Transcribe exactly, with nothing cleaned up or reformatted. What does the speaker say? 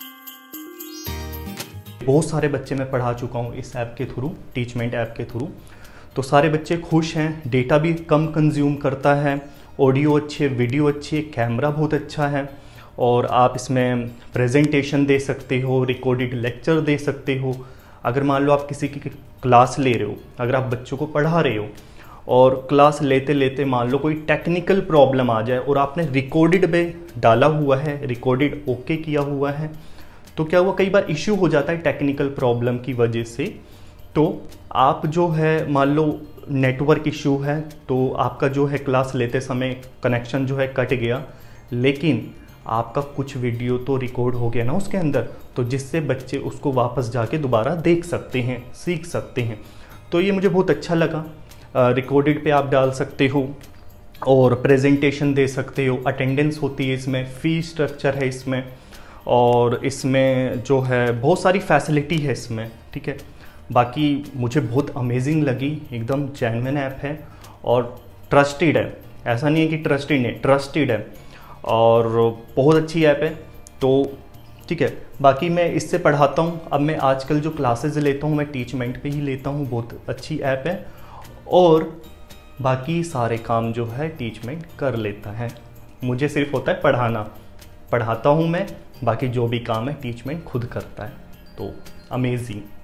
बहुत सारे बच्चे मैं पढ़ा चुका हूँ इस ऐप के थ्रू, टीचमेंट ऐप के थ्रू। तो सारे बच्चे खुश हैं, डेटा भी कम कंज्यूम करता है, ऑडियो अच्छे, वीडियो अच्छी, कैमरा बहुत अच्छा है, और आप इसमें प्रेजेंटेशन दे सकते हो, रिकॉर्डेड लेक्चर दे सकते हो। अगर मान लो आप किसी की क्लास ले रहे हो, अगर आप बच्चों को पढ़ा रहे हो और क्लास लेते लेते मान लो कोई टेक्निकल प्रॉब्लम आ जाए और आपने रिकॉर्डेड में डाला हुआ है, रिकॉर्डेड ओके किया हुआ है, तो क्या हुआ, कई बार इश्यू हो जाता है टेक्निकल प्रॉब्लम की वजह से। तो आप जो है मान लो नेटवर्क इश्यू है, तो आपका जो है क्लास लेते समय कनेक्शन जो है कट गया, लेकिन आपका कुछ वीडियो तो रिकॉर्ड हो गया ना उसके अंदर, तो जिससे बच्चे उसको वापस जाके दोबारा देख सकते हैं, सीख सकते हैं। तो ये मुझे बहुत अच्छा लगा। रिकॉर्डेड पे आप डाल सकते हो और प्रेजेंटेशन दे सकते हो, अटेंडेंस होती है इसमें, फी स्ट्रक्चर है इसमें, और इसमें जो है बहुत सारी फैसिलिटी है इसमें, ठीक है। बाकी मुझे बहुत अमेजिंग लगी, एकदम जेन्युइन ऐप है और ट्रस्टेड है, ऐसा नहीं है कि ट्रस्टेड नहीं, ट्रस्टेड है और बहुत अच्छी ऐप है। तो ठीक है, बाकी मैं इससे पढ़ाता हूँ। अब मैं आजकल जो क्लासेस लेता हूँ मैं टीचमेंट पे ही लेता हूँ, बहुत अच्छी ऐप है, और बाकी सारे काम जो है टीचमेंट कर लेता है। मुझे सिर्फ होता है पढ़ाना, पढ़ाता हूँ मैं, बाकी जो भी काम है टीचमेंट खुद करता है। तो अमेजिंग।